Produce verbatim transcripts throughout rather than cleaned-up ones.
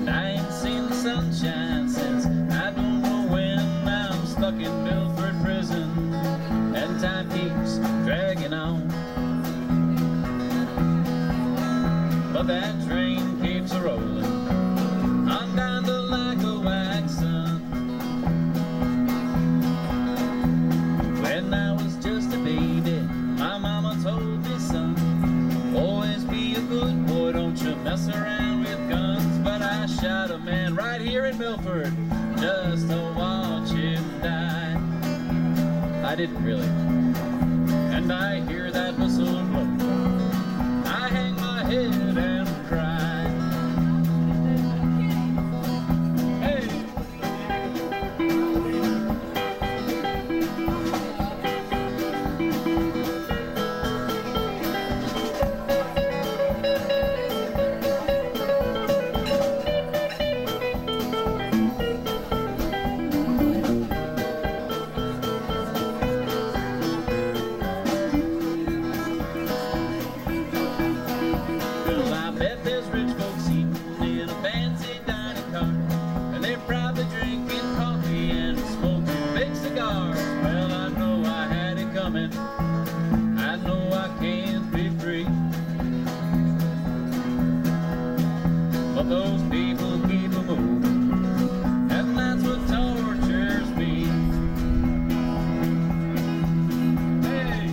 And I ain't seen the sunshine since I don't know when. I'm stuck in Milford prison, and time keeps dragging on. But that train keeps a rolling on down to like a wax sun. When I was just a baby, my mama told me, son, always be a good boy, don't you mess around with guns. But I shot a man right here in Milford just to watch him die. I didn't really. And I hear that whistle blow, I hang my head and cry. Hey! I know I can't be free, but those people keep a moving, and that's what tortures me. Hey!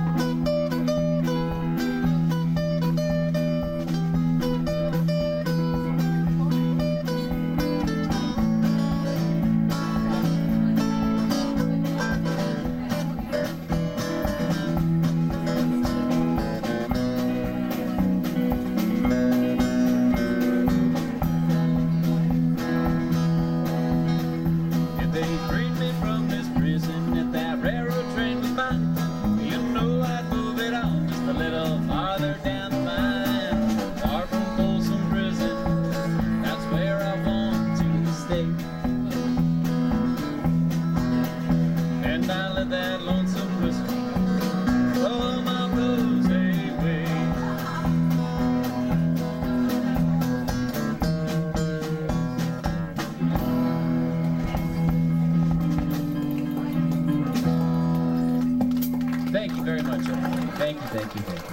And I let that lonesome whistle blow my blues away. Thank you very much, everybody. Thank you, thank you, thank you.